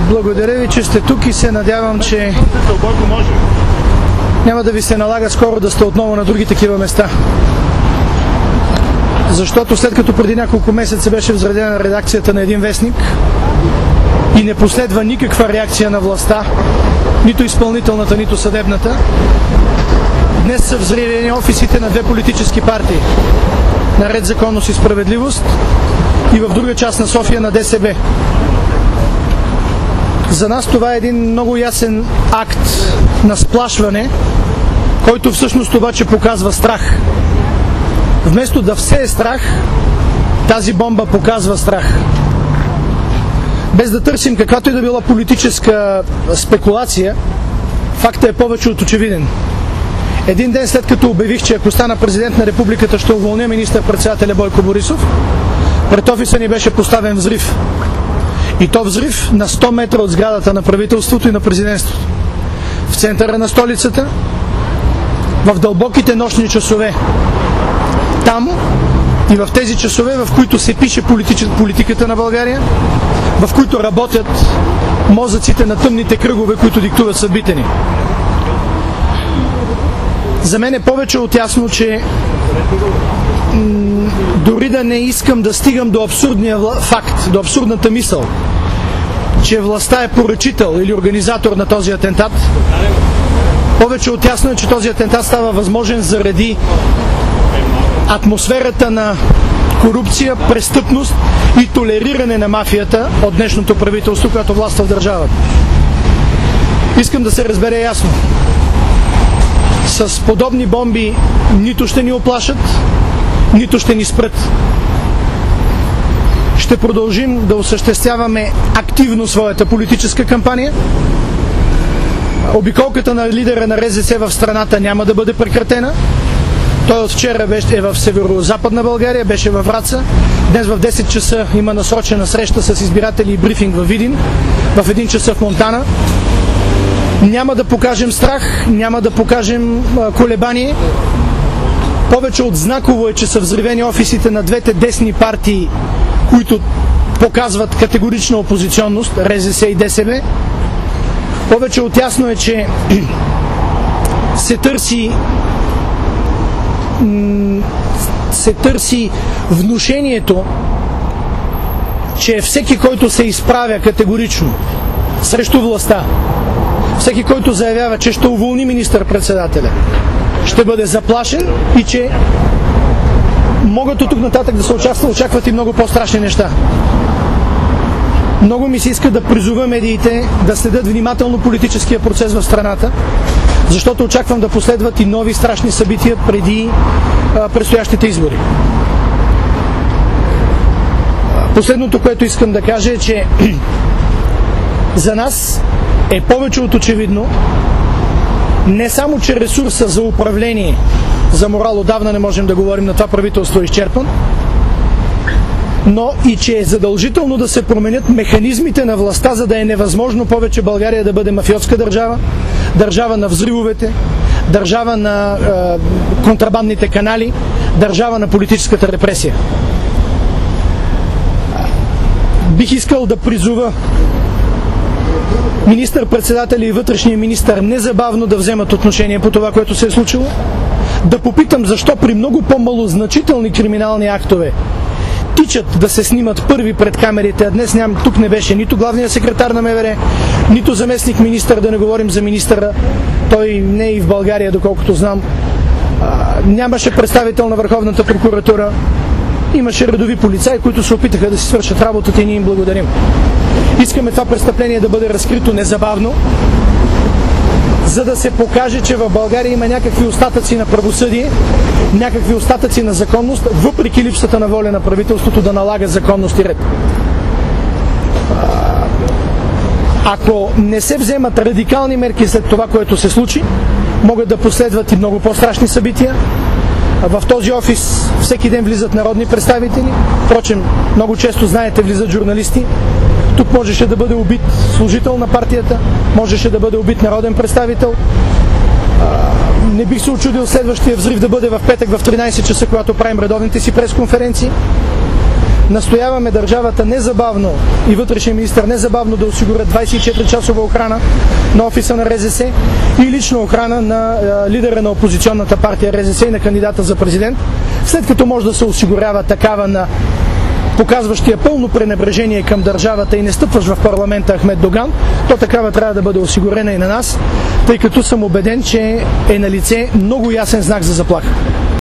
Благодаря ви, че сте тук и се надявам, че няма да ви се налага скоро да сте отново на други такива места. Защото след като преди няколко месеца беше взредена редакцията на един вестник и не последва никаква реакция на властта, нито изпълнителната, нито съдебната, днес са взривени офисите на две политически партии, на Ред, законност и справедливост, и в друга част на София на ДСБ. За нас това е един много ясен акт на сплашване, който всъщност обаче показва страх. Вместо да всее страх, тази бомба показва страх. Без да търсим каквато и да била политическа спекулация, фактът е повече от очевиден. Един ден след като обявих, че ако стана президент на републиката, ще уволня министър-председателя Бойко Борисов, пред офиса ни беше поставен взрив. И то взрив на 100 метра от сградата на правителството и на президентството. В центъра на столицата, в дълбоките нощни часове. Там и в тези часове, в които се пише политиката на България, в които работят мозъците на тъмните кръгове, които диктуват съдбите ни. За мен е повече от ясно, че дори да не искам да стигам до абсурдния факт, до абсурдната мисъл, че властта е поръчител или организатор на този атентат, повече от ясно е, че този атентат става възможен заради атмосферата на корупция, престъпност и толериране на мафията от днешното правителство, което властва в държавата. Искам да се разбере ясно. С подобни бомби нито ще ни оплашат, нито ще ни спрат. Ще продължим да осъществяваме активно своята политическа кампания. Обиколката на лидера на РЗС в страната няма да бъде прекратена. Той от вчера е в северо-западна България, беше във Враца. Днес в 10 часа има насрочена среща с избиратели и брифинг във Видин. В 1 часа в Монтана. Няма да покажем страх, няма да покажем колебание. Повече от знаково е, че са взривени офисите на двете десни партии, които показват категорична опозиционност, РЗС и ДСБ. Повече от ясно е, че се търси внушението, че всеки, който се изправя категорично срещу властта, всеки, който заявява, че ще уволни министър-председателя, ще бъде заплашен и че могат от тук нататък да се очакват и много по-страшни неща. Много ми се иска да призова медиите да следят внимателно политическия процес в страната, защото очаквам да последват и нови страшни събития преди предстоящите избори. Последното, което искам да кажа е, че за нас е повече от очевидно не само, че ресурса за управление, за морал отдавна не можем да говорим, на това правителство е изчерпан, но и че е задължително да се променят механизмите на властта, за да е невъзможно повече България да бъде мафиотска държава, държава на взривовете, държава на контрабандните канали, държава на политическата репресия. Бих искал да призова министър-председателя и вътрешния министър незабавно да вземат отношение по това, което се е случило. Да попитам защо при много по-малозначителни криминални актове тичат да се снимат първи пред камерите, а днес тук не беше нито главният секретар на МВР, нито заместник министър, да не говорим за министъра. Той не е и в България, доколкото знам. Нямаше представител на Върховната прокуратура. Имаше редови полицаи, които се опитаха да си свършат работата и ние им благодарим. Искаме това престъпление да бъде разкрито незабавно, за да се покаже, че в България има някакви остатъци на правосъдие, някакви остатъци на законност, въпреки липсата на воля на правителството да налага законност и ред. Ако не се вземат радикални мерки след това, което се случи, могат да последват и много по-страшни събития. В този офис всеки ден влизат народни представители. Впрочем, много често, знаете, влизат журналисти. Тук можеше да бъде убит служител на партията, можеше да бъде убит народен представител. Не бих се очудил следващия взрив да бъде в петък в 13 часа, когато правим редовните си пресконференции. Настояваме държавата незабавно и вътрешния министър незабавно да осигурят 24-часова охрана на офиса на РЗС и лична охрана на лидера на опозиционната партия РЗС и на кандидата за президент. След като може да се осигурява такава на показващия пълно пренебрежение към държавата и не стъпваш в парламента Ахмед Доган, то такава трябва да бъде осигурена и на нас, тъй като съм убеден, че е налице много ясен знак за заплаха.